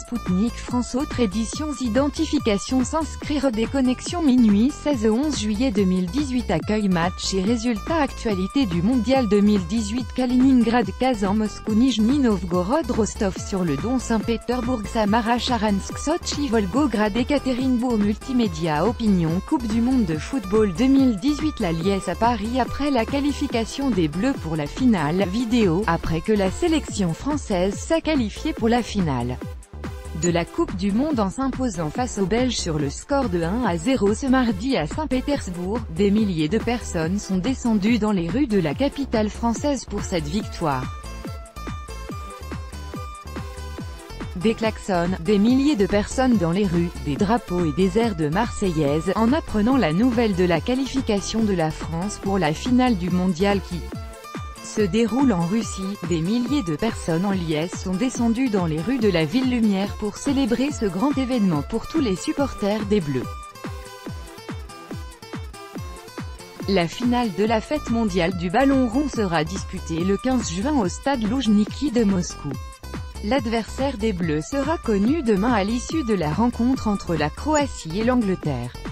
Spoutnik France. Autre éditions identification s'inscrire déconnexion minuit 16-11 juillet 2018 accueil match et résultats actualité du mondial 2018 Kaliningrad Kazan Moscou Nijni Novgorod Rostov-sur-le-Don Saint-Pétersbourg Samara Charansk Sotchi Volgograd Ekaterinbourg Multimédia Opinion Coupe du monde de football 2018 La liesse à Paris après la qualification des Bleus pour la finale vidéo, après que la sélection française s'est qualifiée pour la finale de la Coupe du monde en s'imposant face aux Belges sur le score de 1-0 ce mardi à Saint-Pétersbourg, des milliers de personnes sont descendues dans les rues de la capitale française pour cette victoire. Des klaxons, des milliers de personnes dans les rues, des drapeaux et des airs de Marseillaise, en apprenant la nouvelle de la qualification de la France pour la finale du mondial qui se déroule en Russie. Des milliers de personnes en liesse sont descendues dans les rues de la ville lumière pour célébrer ce grand événement pour tous les supporters des Bleus. La finale de la fête mondiale du ballon rond sera disputée le 15 juin au stade Loujniki de Moscou. L'adversaire des Bleus sera connu demain à l'issue de la rencontre entre la Croatie et l'Angleterre.